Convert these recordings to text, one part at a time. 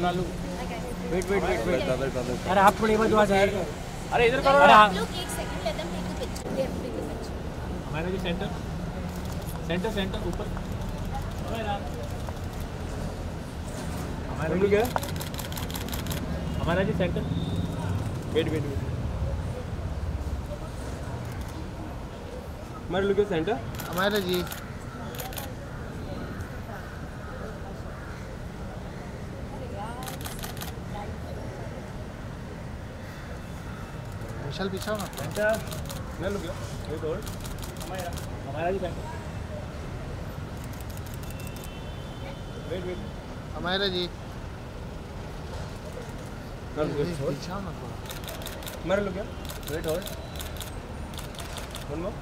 Lalu wait wait wait wait अरे आप थोड़ी बात आ जाए। अरे इधर करो। अरे आप लोग एक second let them take the picture. They have to take the picture. हमारा जी सेंटर सेंटर सेंटर ऊपर हमारा क्या हमारा G centre wait wait wait हमारे लोग सेंटर हमारा जी विशाल पीछा ना सेंटर मैं लोग वेट होल्ड हमारा जी सेंटर वेट वेट हमारा जी मैं लोग पीछा ना थोड़ा हमारे लोग wait hold one more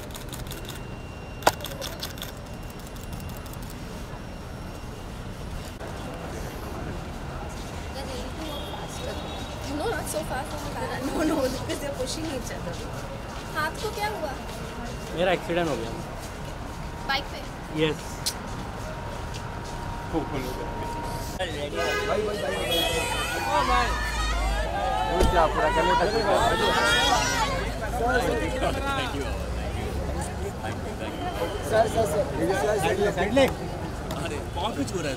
No, not so fast. No, no, because they're pushing each other. हाथ को क्या हुआ? मेरा एक्सीडेंट हो गया बाइक पे? यस क्या पूरा करने तक सर साइड ले अरे कौन कुछ हो रहा है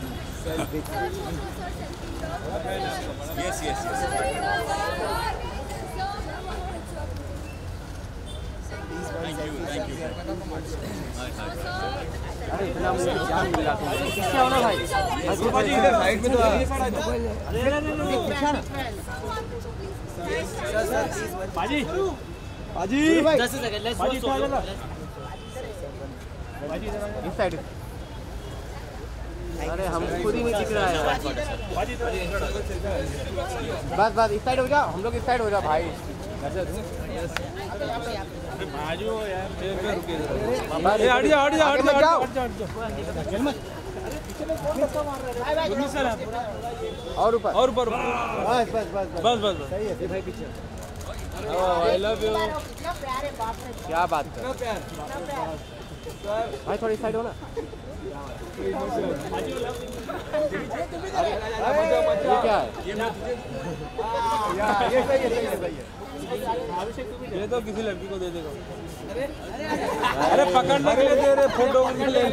yes yes yes thank you अरे इतना मुझे जान मिला तुमको क्या होना भाई भाई इधर साइड में तो बाजी बाजी 10 सेकंड लेट्स बाजी इस साइड अरे हम खुद ही नहीं दिख रहा है बस बस इस साइड हो जाओ हम लोग इस साइड हो जाओ भाई बाजू यार हट जाओ और ऊपर बस बस बस बस बस सही है भाई पीछे आई लव यू क्या बात कर भाई थोड़ी साइड हो ना ये क्या है ये सही है ये तो किसी लड़की को दे देगा अरे पकड़ने के लिए दे रहे फोटो के लिए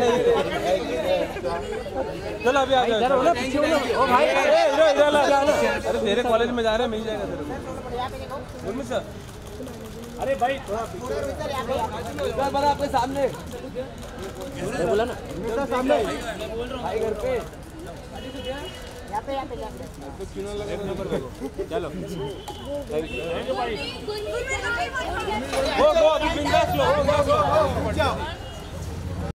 चलो अभी आ जाओ ओ भाई अरे तेरे कॉलेज में जा रहे हैं मिल जाएगा तेरे को सर अरे भाई बड़ा आपके सामने बोला ना सामने भाई घर पे चलो गुनगुन